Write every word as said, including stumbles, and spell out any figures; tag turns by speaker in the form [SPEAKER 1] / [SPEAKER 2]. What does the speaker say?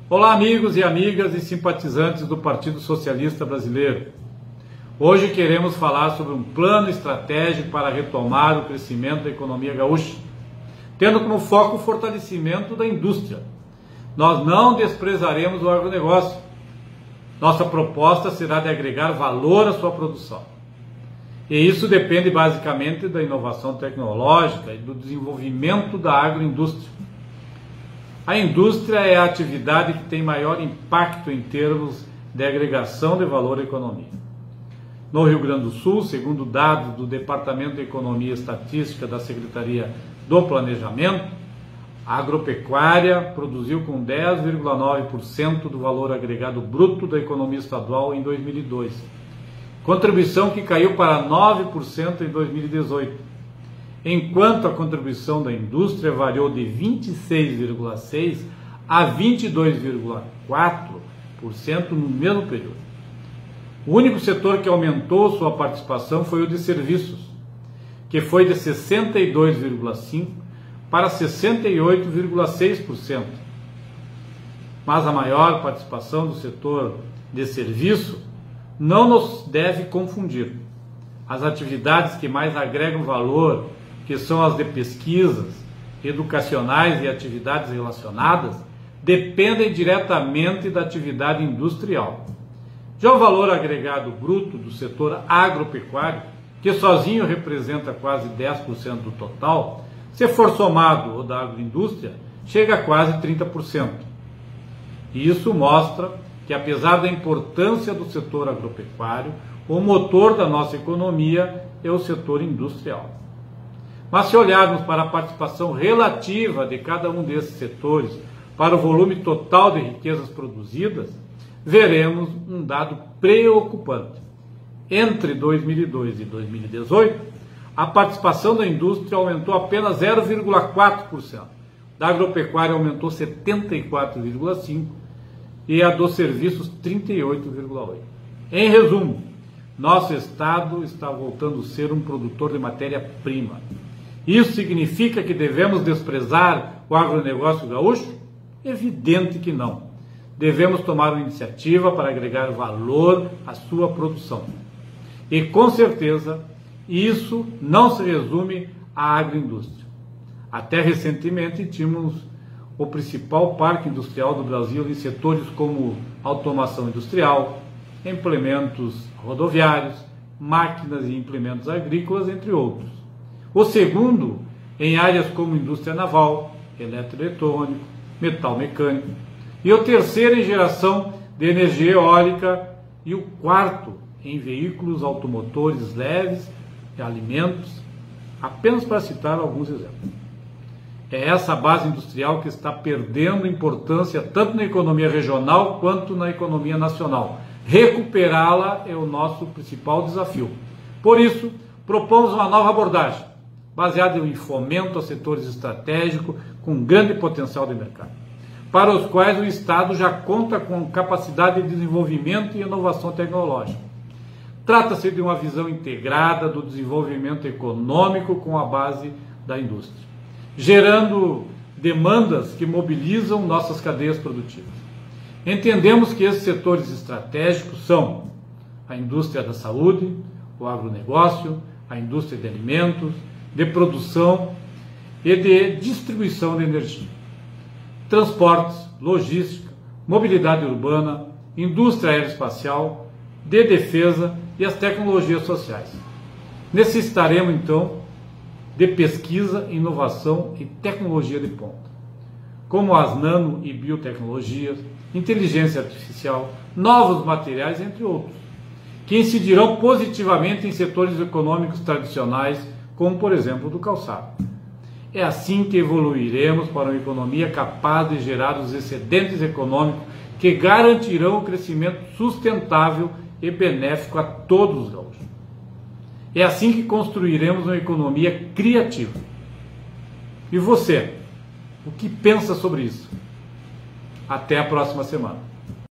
[SPEAKER 1] Olá, amigos e amigas e simpatizantes do Partido Socialista Brasileiro. Hoje queremos falar sobre um plano estratégico para retomar o crescimento da economia gaúcha, tendo como foco o fortalecimento da indústria. Nós não desprezaremos o agronegócio. Nossa proposta será de agregar valor à sua produção. E isso depende basicamente da inovação tecnológica e do desenvolvimento da agroindústria. A indústria é a atividade que tem maior impacto em termos de agregação de valor à economia. No Rio Grande do Sul, segundo dados do Departamento de Economia e Estatística da Secretaria do Planejamento, a agropecuária produziu com dez vírgula nove por cento do valor agregado bruto da economia estadual em dois mil e dois, contribuição que caiu para nove por cento em dois mil e dezoito, enquanto a contribuição da indústria variou de vinte e seis vírgula seis por cento a vinte e dois vírgula quatro por cento no mesmo período. O único setor que aumentou sua participação foi o de serviços, que foi de sessenta e dois vírgula cinco por cento para sessenta e oito vírgula seis por cento. Mas a maior participação do setor de serviço não nos deve confundir. As atividades que mais agregam valor, que são as de pesquisas, educacionais e atividades relacionadas, dependem diretamente da atividade industrial. Já o valor agregado bruto do setor agropecuário, que sozinho representa quase dez por cento do total, se for somado o da agroindústria, chega a quase trinta por cento. E isso mostra que, apesar da importância do setor agropecuário, o motor da nossa economia é o setor industrial. Mas se olharmos para a participação relativa de cada um desses setores para o volume total de riquezas produzidas, veremos um dado preocupante. Entre dois mil e dois e dois mil e dezoito, a participação da indústria aumentou apenas zero vírgula quatro por cento, da agropecuária aumentou setenta e quatro vírgula cinco por cento e a dos serviços trinta e oito vírgula oito por cento. Em resumo, nosso estado está voltando a ser um produtor de matéria-prima. Isso significa que devemos desprezar o agronegócio gaúcho? Evidente que não. Devemos tomar uma iniciativa para agregar valor à sua produção. E com certeza, isso não se resume à agroindústria. Até recentemente tínhamos o principal parque industrial do Brasil em setores como automação industrial, implementos rodoviários, máquinas e implementos agrícolas, entre outros. O segundo em áreas como indústria naval, eletroeletrônico, metal mecânico. E o terceiro em geração de energia eólica. E o quarto em veículos automotores leves, alimentos, apenas para citar alguns exemplos. É essa base industrial que está perdendo importância tanto na economia regional quanto na economia nacional. Recuperá-la é o nosso principal desafio. Por isso, propomos uma nova abordagem, baseada em fomento a setores estratégicos com grande potencial de mercado, para os quais o Estado já conta com capacidade de desenvolvimento e inovação tecnológica. Trata-se de uma visão integrada do desenvolvimento econômico com a base da indústria, gerando demandas que mobilizam nossas cadeias produtivas. Entendemos que esses setores estratégicos são a indústria da saúde, o agronegócio, a indústria de alimentos, de produção e de distribuição de energia, transportes, logística, mobilidade urbana, indústria aeroespacial, de defesa e as tecnologias sociais. Necessitaremos, então, de pesquisa, inovação e tecnologia de ponta, como as nano e biotecnologias, inteligência artificial, novos materiais, entre outros, que incidirão positivamente em setores econômicos tradicionais, como, por exemplo, o do calçado. É assim que evoluiremos para uma economia capaz de gerar os excedentes econômicos que garantirão o crescimento sustentável e benéfico a todos os gaúchos. É assim que construiremos uma economia criativa. E você, o que pensa sobre isso? Até a próxima semana.